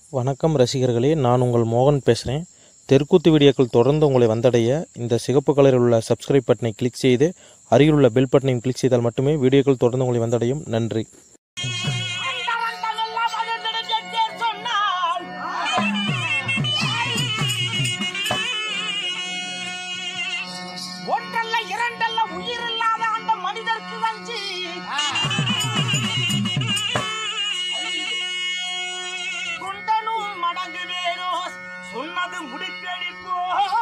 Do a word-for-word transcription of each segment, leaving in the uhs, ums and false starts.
வணக்கம் ரசிகர்களே, நான் உங்கள் மோகன் பேசுகிறேன். தெருக்கூத்து வீடியோக்கள் தொடர்ந்து உங்களை வந்தடைய இந்த சிகப்பு கலரில் உள்ள சப்ஸ்கிரைப் பட்டனை கிளிக் செய்து அருகில் உள்ள பெல் பட்டனையும் கிளிக் செய்தால் மட்டுமே வீடியோக்கள் தொடர்ந்து உங்களை வந்தடையும். நன்றி. ஒன்றல்ல இரண்டல்ல உயிரில்லாத அந்த மனிதருக்கு வஞ்சி குண்டனும் மடங்கு வேறோ சொன்னது முடிப்பெடிப்போ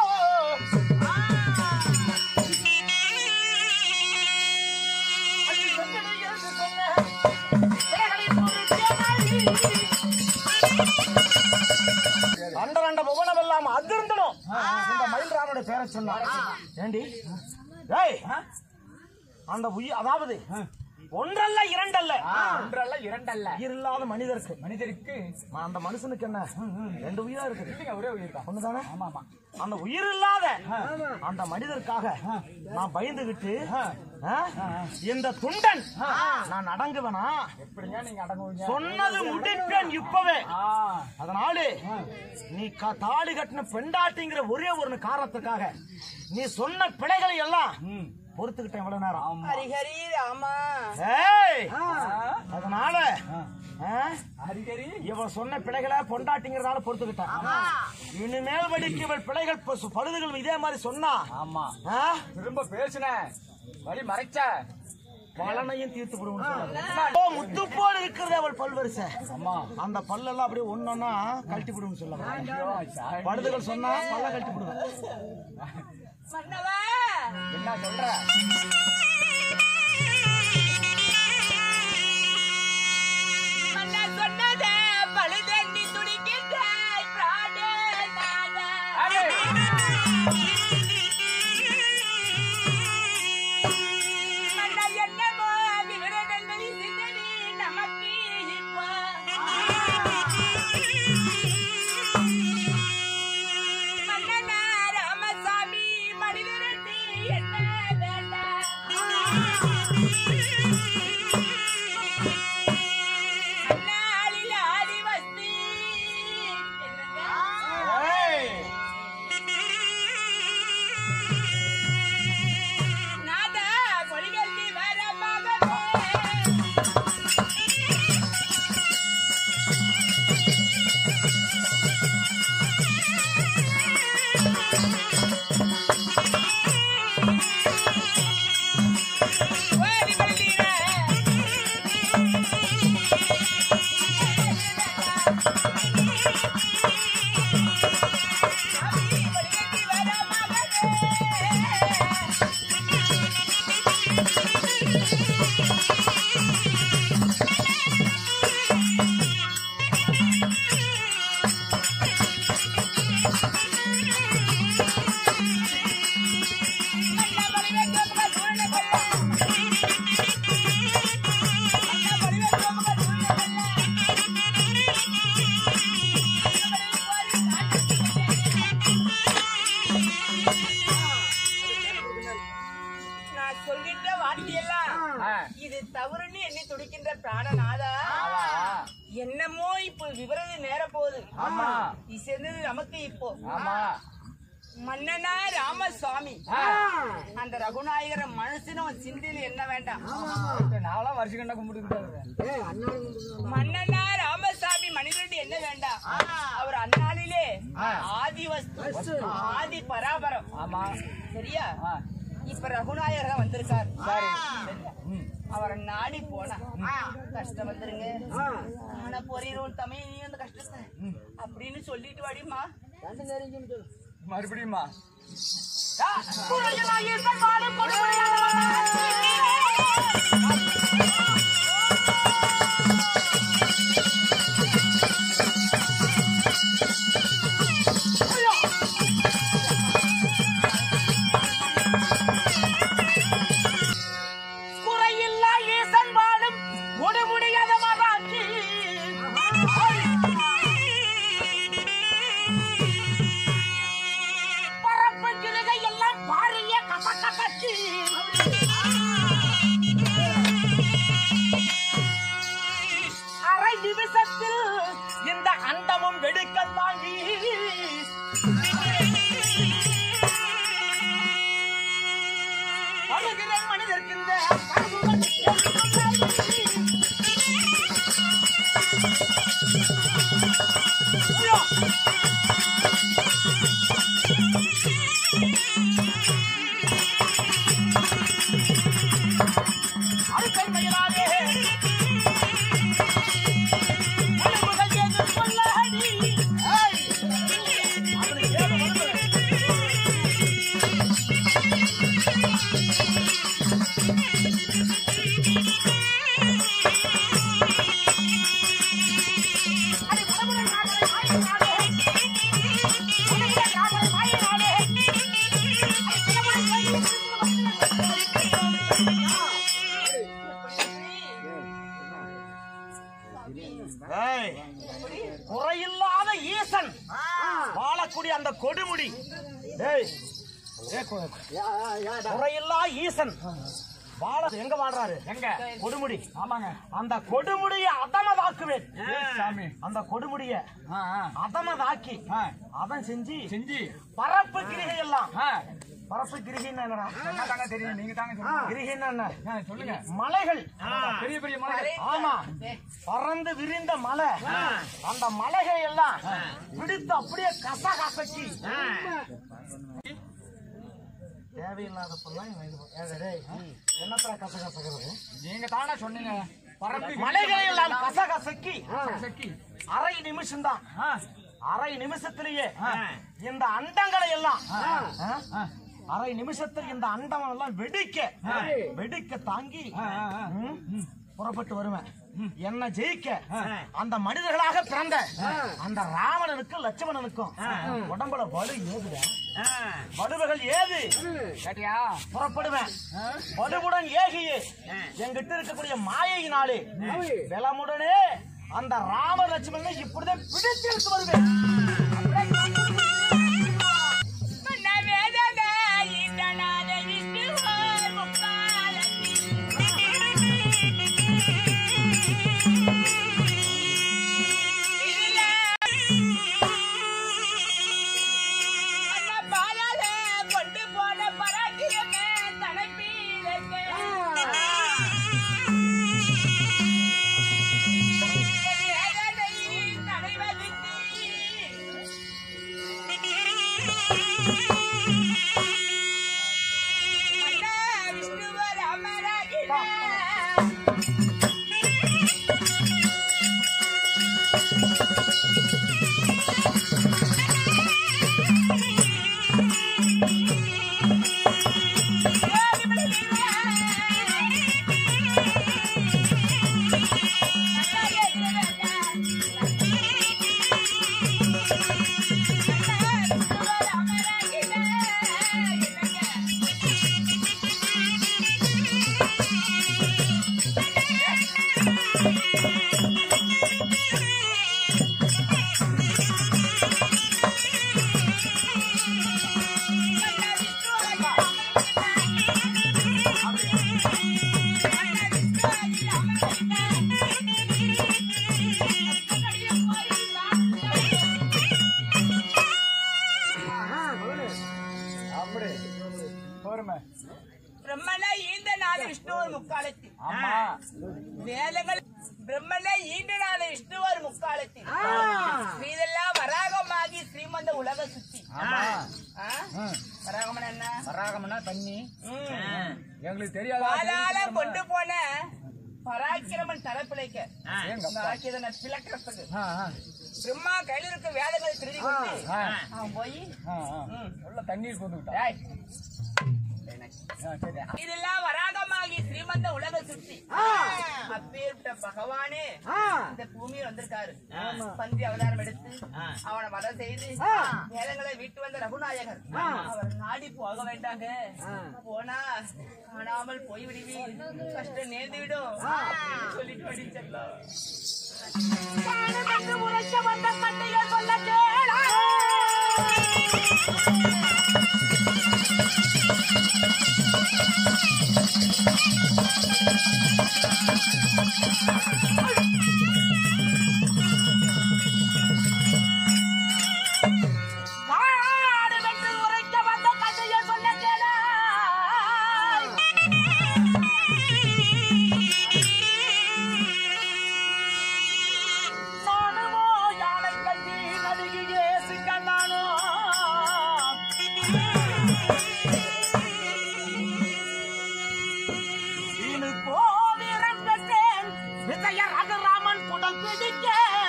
அண்டரண்ட புவனம் எல்லாம் அதிர்ந்தனும் இந்த மயில்ராமனுடைய பேரை சொன்னா ஏண்டி ஏய் அந்த உயிர் அதாவது ஒன்றல்ல இரண்டல்ல ஒன்றல்ல இரண்டல்ல இல்லாத மனிதருக்கு மனிதருக்கு அந்த மனுஷனுக்கு என்ன ரெண்டு உயிரா இருக்கு, ஒரே உயிர் தான். ஒண்ணுதானே? ஆமா ஆமா. அந்த உயிர் இல்லாத அந்த மனிதருக்காக நான் பயந்துகிட்டு இந்த துண்டன் நான் அடங்குவேனா? எப்படிங்க நீங்க அடங்குவீங்க? சொன்னது முடிப்பேன் இப்பவே. அதனால நீ தாலி கட்டின பெண்டாட்டிங்கிற ஒரே ஒரு காரணத்துக்காக நீ சொன்ன பிழைகளை எல்லாம் பொறுத்துக்கிட்டேன் இவ்வளவு நேரம். ஹரிஹரி ராமா. அதனால ஹரிஹரி இவன் சொன்ன பிழைகளை பொண்டாட்டிங்கிறதால பொறுத்துக்கிட்டான். இனிமேல் படிக்க இவள் பிழைகள் பழுதுகள் இதே மாதிரி சொன்னா ஆமா திரும்ப பேசுன வழி மறைச்ச பலனையும் தீர்த்து விடுவோம். முத்து போல் இருக்கிறது அவள் பல்வரிசை. அந்த பல்லெல்லாம் அப்படியே ஒன்னொன்னா கழட்டி விடுவோம் சொல்ல பழுதுகள் சொன்னா பல்ல கழட்டி விடுவேன். என்ன சொல்ற? சொன்னதே பழுதண்ணி துடிக்கின்ற என்னமோ விவரங்கள் சிந்தனி நமக்கு இப்போ மன்னனா ராமசாமி மனிதனுக்கு என்ன வேண்டாம் இது தவறுன்னு எண்ணி துடிக்கின்ற பிராணநாதா, என்னமோ இப்போ விவரம் நேர போகுது. இது சேர்ந்தது நமக்கு இப்போ மன்னனா ராமசுவாமி அந்த ரகுநாயகர மனசுன்னு சிந்தையில என்ன வேண்டாம். நாலாம் வருஷம் கண்டா கும்பிட்டு மன்னனா ராமசாமி மனிதனுடைய என்ன வேண்டாம். அவர் அந்நாளிலே ஆதி வஸ்து ஆதி பராபரம். ஆமா சரியா? இப்ப ரகுநாயகர் வந்திருக்காரு. அவரை நாடி போனா கஷ்டம் வந்துருங்க, ஆனா பொறியிரும் தமிழ் நீ அந்த கஷ்டத்தை அப்படின்னு சொல்லிட்டு வாடிமா. மறுபடியுமா குறையில்லா ஈசன் வாழும் முடிமுடியாத மகாட்சி பரப்பு கிழகை எல்லாம் பாரிய கச கசச்சி அண்டமும் வெடிக்க தாங்கி அழுகிற மனிதர்கின்ற குறையில்லாத ஈசன் வாழக்கூடிய அந்த கொடுமுடி குறையில்லா ஈசன் வாழ எங்க வாழ்றாரு? எங்க? கொடுமுடி. ஆமாங்க. அந்த கொடுமுடியை அதமதாக்குவேன் சாமி. அந்த கொடுமுடிய அதமதாக்கி அதன் செஞ்சு செஞ்சு பரப்பு கிரிகை எல்லாம் பரப்பு கிரிகின்னா என்னடா? என்னதாங்க தெரியும், நீங்க தாங்க சொல்லுங்க. கிரிகின்னா என்ன சொல்லுங்க? மலைகள், பெரிய பெரிய மலைகள். ஆமா, பறந்து விரிந்த மலை. அந்த மலைகள் எல்லாம் பிடித்து அப்படியே கச கசக்கி தேவையில்லாதப்பெல்லாம் என்னத்துல கச கசக்கிறது? நீங்க தானே சொன்னீங்க. மலைகளை எல்லாம் கச கசக்கி அரை நிமிஷம் தான், அரை நிமிஷத்திலேயே இந்த அண்டங்களை எல்லாம் அரை நிமிஷத்தில் இந்த அண்டம் எல்லாம் வெடிக்க வெடிக்க தாங்கி புறப்பட்டு வருவேன். என்ன ஜெயிக்க அந்த மனிதர்களாக பிறந்த அந்த ராவணனுக்கும் லட்சுமணனுக்கும் உடம்புல வலு ஏதுட வலுவுகள் ஏது புறப்படுவேன். வலுவுடன் ஏகியே எங்கிட்ட இருக்கக்கூடிய மாயையினாலே வெலமுடனே அந்த ராம லட்சுமணனை இப்படிதான் பிடித்து எடுத்து வருவேன். பிரம்மனை ஈந்த நாள் விஷ்ணுவர் முக்காலத்தில் வேதங்கள் பிரம்மனை ஈண்ட நாள் விஷ்ணுவர் முக்காலத்தில் இதெல்லாம் வராகமாகி ஸ்ரீமந்த உலக சுத்தி. வராகமன் என்ன? வராகம்னா தண்ணி எங்களுக்கு தெரியாது. பாலால கொண்டு போன பராக்கிரமன் தரப்பிழைக்க பிளக்கிறதுக்கு பிரம்மா கையில் இருக்க வேதங்களை திருடி கொண்டு அவன் போய் உள்ள தண்ணீர் கொண்டு இதெல்லாம் வராகமாகி ஸ்ரீமந்த உலக சுத்தி அப்பேற்பட்ட பகவானே இந்த பூமியில் வந்திருக்காரு. பன்றி அவதாரம் எடுத்து அவனை வதம் செய்து வேதங்களை வீட்டு வந்த ரகுநாயகர் அவர் நாடி போக வேண்டாங்க, போனா காணாமல் போய்விடுவி, கஷ்டம் நேர்ந்து விடும் சொல்லிட்டு வடிச்சல்லாம் உழைச்ச வந்த கண்டைகள் சொல்ல கேளா. வீணு போதிரம் பெற்றேன் விஜய ரகுராமன் குடல் பிடிக்க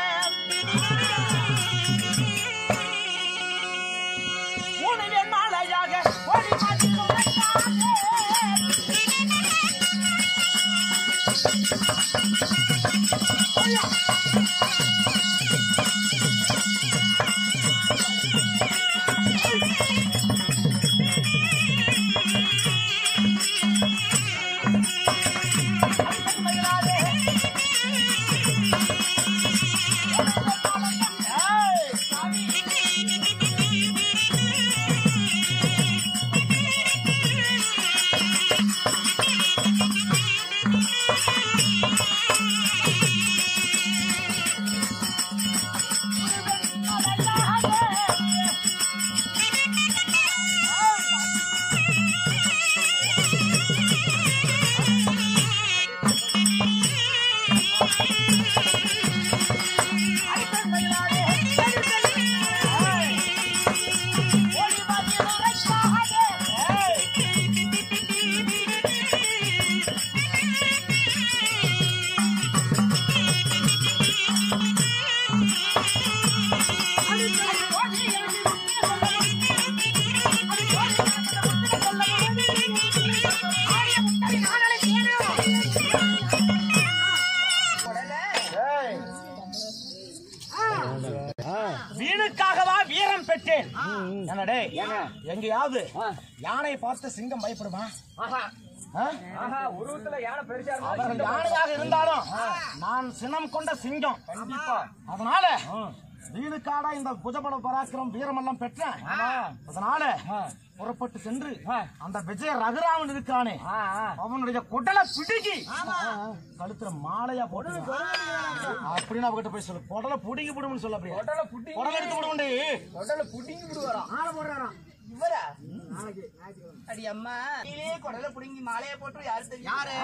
உணவின் மாலையாக ஓடி மாற்றி வீணுக்காகவா வீரம் பெற்றேன். என்னடே எங்கேயாவது யானையை பார்த்து சிங்கம் பயப்படுமா? உருவத்துல யானை பெருசா அவர்கள் யானையாக இருந்தாலும் நான் சினம் கொண்ட சிங்கம். அதனால வீணுக்காடா இந்த புஜபல பராக்கிரம் வீரமெல்லாம் பெற்றேன். அதனால புறப்பட்டு சென்று அந்த விஜய ரகுராமன் இருக்கானே அவனுடைய குடலை பிடுங்கி கழுத்துல மாலையா போட்டு அப்படின்னு அவகிட்ட போய் சொல்லு. குடலை புடுங்கி விடும்னு சொல்ல. அப்படியே குடலை எடுத்து விடுவோண்டி. உடல புடிங்கி விடுவாராம். ஆளை போடுறாராம் இவரா? அடி அம்மா நீலே குடல புடுங்கி மாலையை போட்டு யாரு தெரியும்? யாரு?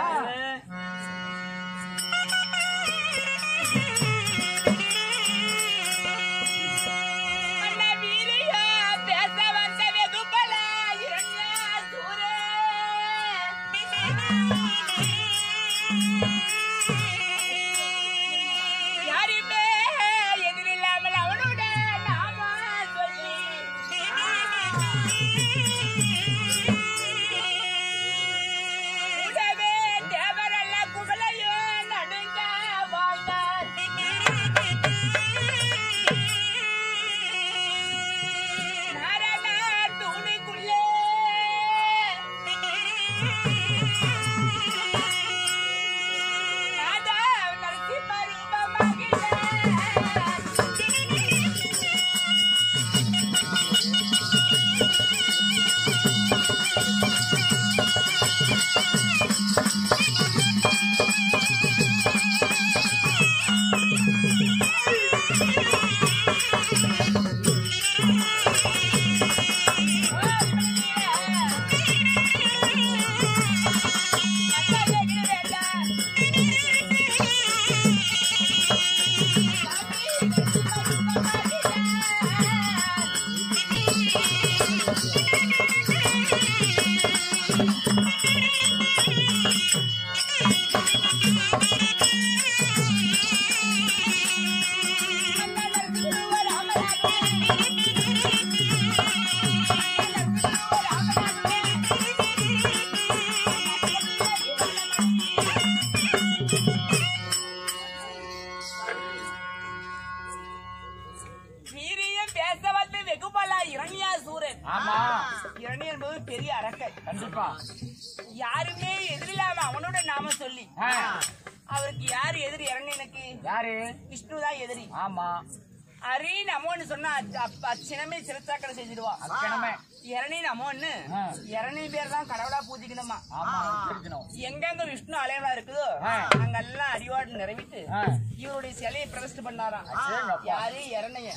பெரிய அரக்கன். கண்டிப்பா யாருமே எதிரில்லாம அவனோட நாம சொல்லி அவருக்கு யாரு எதிரி? இறங்க எனக்கு யாரு? விஷ்ணுதான் எதிரி. ஆமா. அரி நமோன்னு சொன்னா அச்சினமே சிறுத்தாக்கடை செஞ்சிடுவா. அச்சினமே இரணி நமோன்னு இரணி பேர் தான் கடவுளா பூஜிக்கணுமா? எங்கெங்க விஷ்ணு அலைவா இருக்குதோ அங்கெல்லாம் அடிவாடு நிறைவிட்டு இவருடைய சிலையை பிரதிஷ்டை பண்ணாராம். யாரு? இரணைய.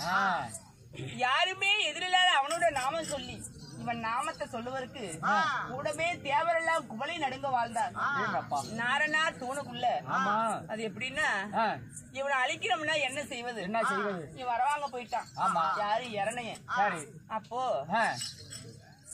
யாருமே எதிரில்லாத அவனோட நாமம் சொல்லி இவன் நாமத்தை சொல்லுவதற்கு கூடவே தேவரெல்லாம் குவளை நடுங்க வாழ்ந்தார். நாரணா தூணுக்குள்ள அது எப்படின்னா இவனை அழிக்கணும்னா என்ன செய்வது? என்ன செய்வது? இவன் வரவாங்க போயிட்டான். யாரு? இரணைய. அப்போ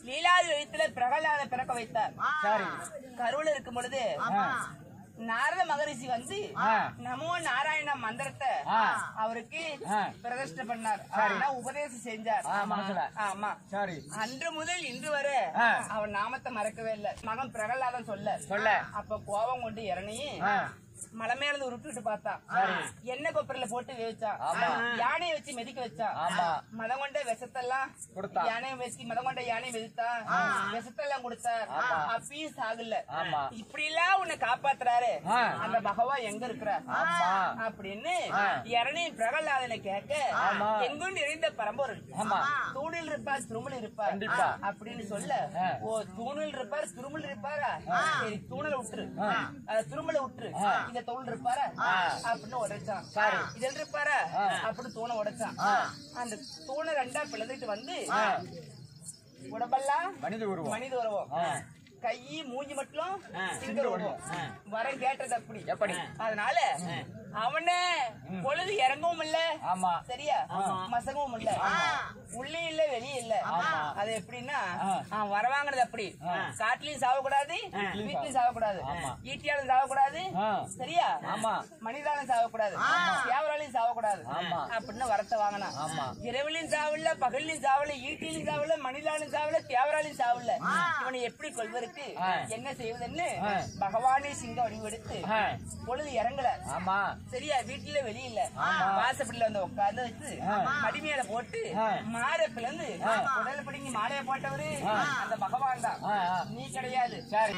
லீலாதி வயிற்றுல பிரகலாத பிறக்க வைத்தார். சரி. கருவுல இருக்கும் பொழுது நாரத மகரிஷி வந்து நமோ நாராயண மந்திரத்தை அவருக்கு பிரதிஷ்டை பண்ணார். உபதேசம் செஞ்சார். ஆமா. சரி. அன்று முதல் இன்று வரை அவன் நாமத்தை மறக்கவே இல்லை. மகன் பிரகலாதன் சொல்ல சொல்ல அப்ப கோபம் கொண்டு இறங்கி மலை மேல உருட்டு பார்த்தான். எண்ணெய் கொப்பரில போட்டு வேவிச்சான். யானையை வச்சு மெதிக்க வச்சான். மதம் கொண்ட விஷத்தெல்லாம் யானையை வச்சு மதம் கொண்ட யானையை மெதித்தான். விஷத்தெல்லாம் கொடுத்தார். அப்பயும் சாகல. இப்படி எல்லாம் உன்னை காப்பாத்துறாரு அந்த பகவான் எங்க இருக்கிறார் அப்படின்னு இரணி பிரகலாதனை கேட்க எங்குண்டு இறைந்த பரம்பொருள் தூணில் இருப்பார் திருமல் இருப்பார் அப்படின்னு சொல்ல ஓ தூணில் இருப்பார் திருமல் இருப்பாரா சரி தூணலை விட்டுரு திருமலை விட்டுரு இந்த தோல் இருப்பாரா அப்படின்னு உடைச்சான். இதில் இருப்பாரா அப்படின்னு தூணை உடைச்சான். அந்த தூணை ரெண்டா பிளந்துட்டு வந்து உடம்பெல்லாம் மனித உருவம் மனித உருவம் கை மூஞ்சி மட்டும் சிங்க உருவம் வர கேட்டது அப்படி எப்படி அதனால அவனே பொழுது இறங்கவும் இல்ல சரியா மசங்கவும் இல்ல உள்ளே இல்ல வெளியே இல்ல. அது எப்படின்னா அவன் வரவாங்கிறது அப்படி காட்டுலயும் சாவக்கூடாது வீட்லயும் சாவக்கூடாது ஈட்டியாலும் சாவக்கூடாது சரியா மனிதாலும் சாவக்கூடாது தேவராலையும் சாவக்கூடாது அப்படின்னு வரத்தை வாங்கினான். இரவுலையும் சாவில்ல பகல்லையும் சாவல ஈட்டிலையும் சாவல மனிதாலும் சாவல தேவராலையும் சாவல. இவனை எப்படி கொள்வதற்கு என்ன செய்வதுன்னு பகவானே சிங்க வடிவெடுத்து பொழுது இறங்கல சரியா வீட்டுல வெளியில வாசப்படியில வந்து உட்கார்ந்து வச்சு மடிமையில போட்டு மாடை பிளந்து உடல பிடிங்கி மாலையை போட்டவரு அந்த பகவான் தான் நீ கிடையாது. சரி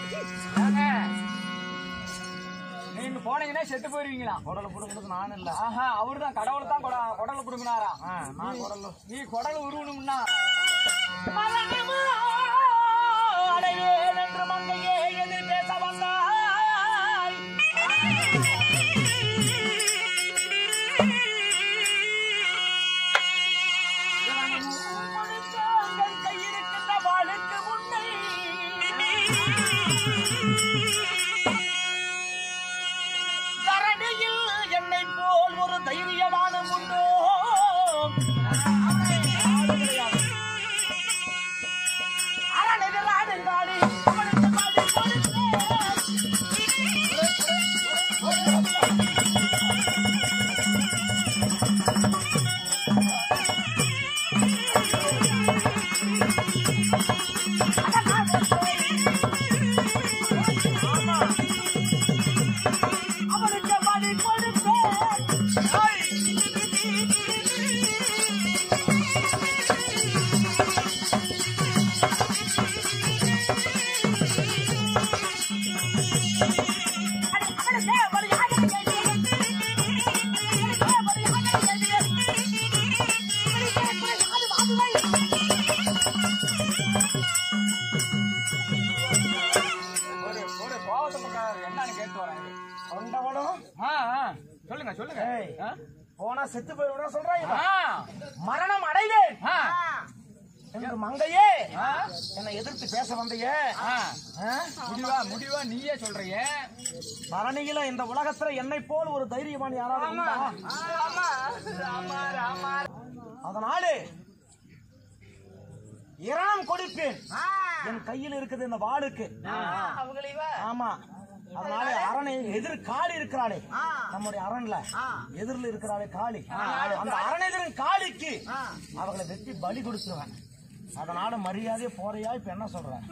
நீங்க போனீங்கன்னா செத்து போயிருவீங்களா? குடலை புடுங்கிறது நான் இல்ல. ஆஹா அவருதான் கடவுள் தான் குடலை புடுங்கினாரா? நான் குடல் நீ குடலை உருவணும்னா என்று மங்கையே எதிர் பேச வந்தாய் கையிருக்கின்ற வாளுக்கு முன்னை தரணியில் என்னை போல் ஒரு தைரியமான உண்டோ சொல்லுங்க சொல்லுங்க. போனா செத்து போயிட சொல்றாங்க. மரணம் அடைவேன் என்று மங்கையே என்னை எதிர்த்து பேச வந்தையே முடிவா முடிவா நீயே சொல்றீங்க. மரணியில இந்த உலகத்துல என்னை போல் ஒரு தைரியமான யாராவது உண்டா? அதனால இராம் கொடுப்பேன். என் கையில் இருக்குது இந்த வாளுக்கு. ஆமா அதனால அரணை எதிர் காளி இருக்கிறாளே நம்முடைய அரண்ல எதிரில் இருக்கிறாளே காளி அந்த அரணைதரின் காளிக்கு அவங்களை வெட்டி பலி கொடுத்துருவேன். அதனால மரியாதையை போறையா இப்ப என்ன சொல்றேன்?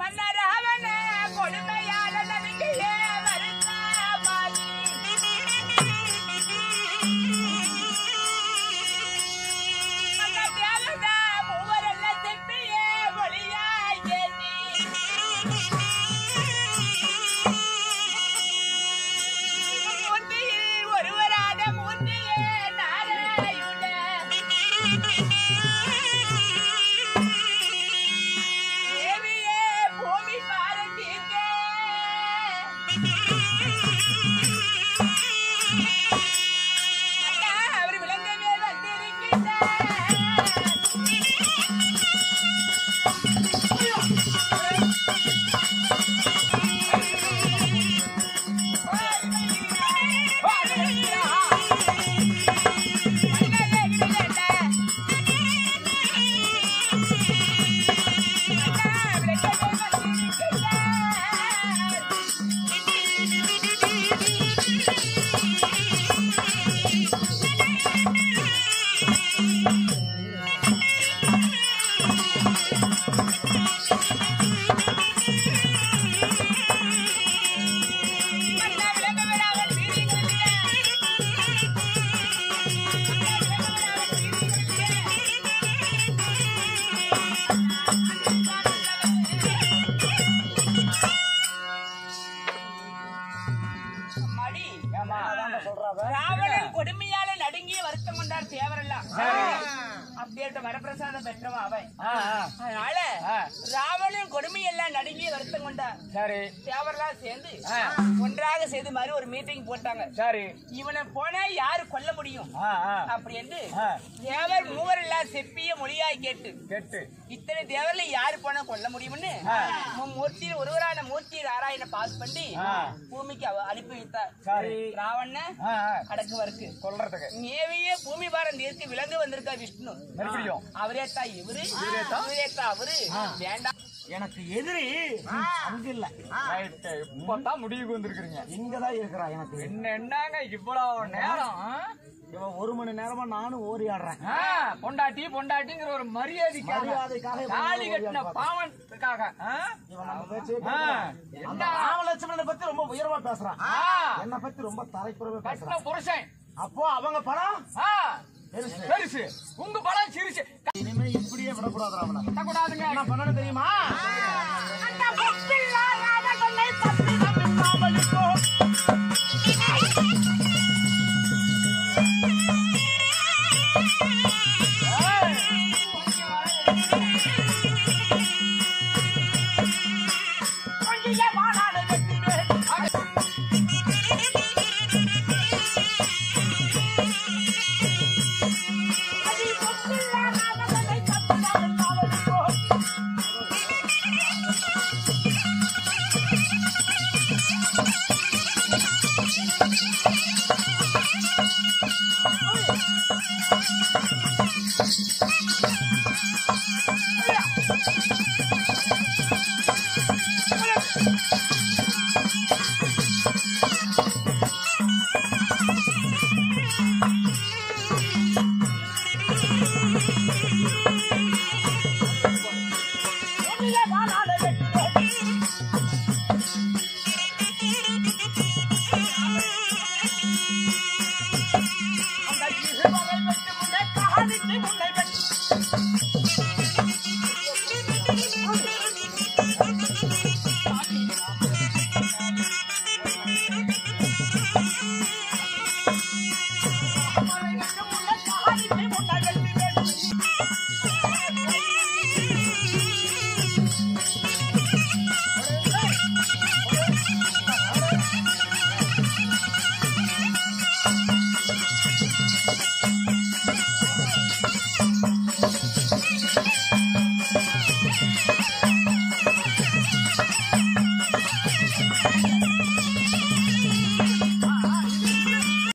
அப்பேற்பட்ட வரப்பிரசாதம் பெற்றவன் அவன். ஆ, ஆ. அதனால ஆ. ராவணன் கொடுமை எல்லாம் நடுங்கி வருத்தம் கொண்டான். சரி தேவரெல்லாம் சேர்ந்து ஆ. ஒன்றாக சேர்ந்து மாதிரி ஒரு மீட்டிங் போட்டாங்க. சரி இவனை போனா யாரு கொல்ல முடியும் ஆ, ஆ. அப்படி என்று ஆ. தேவர் மூவர் எல்லாம் செப்பிய மொழியாய் கேட்டு கெட்டு இத்தனை தேவர்ல யாரு போனா கொல்ல முடியும்னு ஆ. மூர்த்தியில் ஒருவரான மூர்த்தி நாராயண பாஸ் பண்ணி ஆ. பூமிக்கு அவ அனுப்பி வைத்தார். சரி. ராவண ஆ, ஆ. அடக்குவருக்கு கொல்றதுக்கு மேவியே பூமி பாரம் தீர்த்து விலங்கு வந்திருக்கா விஷ்ணு. மறுபடியும் அவரேத்தா இவரு இவரேத்தா அவரு வேண்டாம். எனக்கு எதிரி அங்க இல்ல, ரைட். இப்பதான் முடிவுக்கு வந்திருக்கிறீங்க. இங்கதான் இருக்கிறா. எனக்கு என்ன என்னங்க இவ்வளவு நேரம் ஆ? இவன் ஒரு மணி நேரமா நானும் ஓரி ஆடுறேன். ஆ, பொண்டாட்டி பொண்டாட்டிங்கிற ஒரு மரியாதைக்காக மரியாதைக்காக தாலி கட்டின பாவத்துக்காக ஆ? இவன் நம்ம பேச்சே ஆ, கேட்கல. அந்த ராமலட்சுமணனை பத்தி ரொம்ப உயர்வா பேசுறான். ஆ, என்ன பத்தி ரொம்ப தரைக்குறவே கட்டின பேசுறான். புருஷன் அப்போ அவங்க படம் ஆ, பெருசு. பெருசு, உங்க படம் சிரிச்சு இனிமே இப்படியே விடக்கூடாது. ராமனை கட்டக்கூடாதுங்க. என்ன பண்ணணும் தெரியுமா?